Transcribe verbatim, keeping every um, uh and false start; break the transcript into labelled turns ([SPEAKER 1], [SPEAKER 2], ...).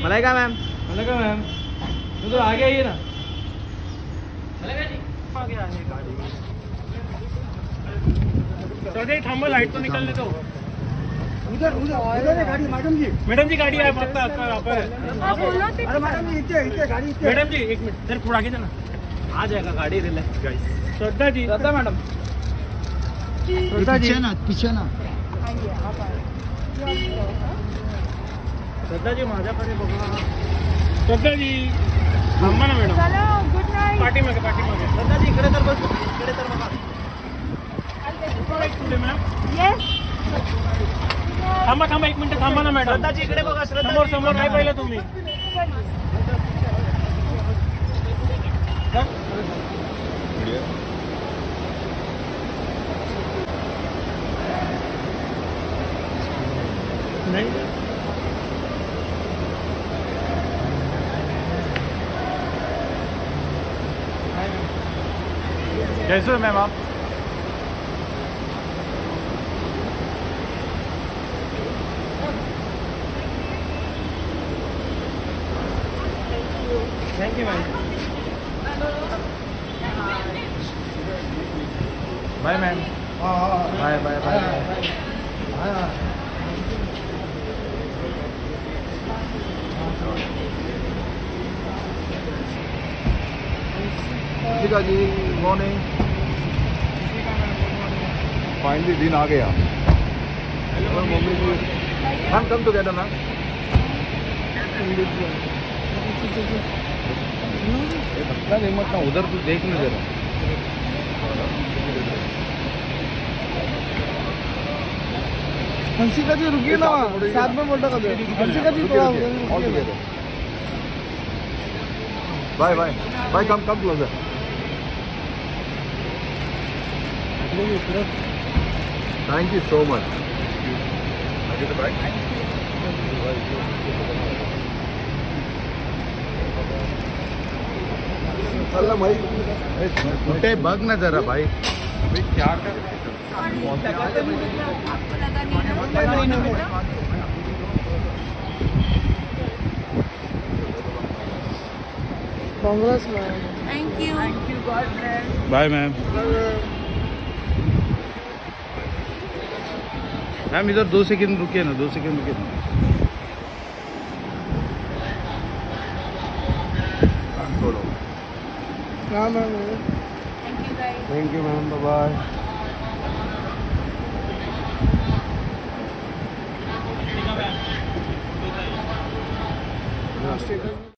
[SPEAKER 1] Malaika ma'am,
[SPEAKER 2] Malaika ma'am, तो आगे आइए ना।
[SPEAKER 1] मलाइका जी आगे आइए गाड़ी।
[SPEAKER 2] सर थांबा, लाइट तो निकलने दो।
[SPEAKER 3] उधर उधर उधर है गाड़ी। मैडम जी,
[SPEAKER 2] मैडम जी गाड़ी आप आपका आपका यहाँ पर है।
[SPEAKER 3] अरे मैडम जी इतने इतने गाड़ी इतने।
[SPEAKER 2] मैडम जी एक मिनट, सर थोड़ा आगे जाना,
[SPEAKER 1] आ जाएगा गाड़ी, relax guys.
[SPEAKER 2] Shraddha ji,
[SPEAKER 1] Shraddha madam,
[SPEAKER 3] Shraddha ji ना, पीछे ना।
[SPEAKER 2] श्रद्धा जी माझ्याकडे बघा। श्रद्धा जी थांबा ना मॅडम।
[SPEAKER 4] चलो गुड नाईट।
[SPEAKER 2] पाठी मागे पाठी मागे।
[SPEAKER 1] श्रद्धा जी इकडे तर बस, इकडे तर बघा।
[SPEAKER 2] Ma'am
[SPEAKER 4] yes.
[SPEAKER 2] थांबा थांबा एक मिनिट थांबा ना मॅडम।
[SPEAKER 1] श्रद्धा जी इकडे बघा, श्रद्धा
[SPEAKER 2] समोर समोर नाही पाहिलं तुम्ही। नहीं कैसे हो मैम आप? Thank you ma'am. Bye ma'am. Bye bye bye.
[SPEAKER 3] जी जी मॉर्निंग। फाइनली दिन आ गया। हेलो मम्मी जी, मैम कम टुगेदर मैम। धक्का नहीं मत ना, उधर तू देख नहीं जरा। हंसिका जी रुकिए ना, साथ में बोलता कब? हंसिका जी थोड़ा bye bye bye. Come come closer. Thank you so much. चल भाई, उठे बग ना जरा भाई। भाई क्या कर congrats ma'am.
[SPEAKER 4] Thank you. Thank you God bless.
[SPEAKER 2] Bye ma'am. Ma'am इधर दो सेकंड रुकिए ना, दो सेकंड रुकिए ना।
[SPEAKER 3] हाँ ma'am.
[SPEAKER 4] Thank you guys.
[SPEAKER 3] Thank you ma'am, bye bye.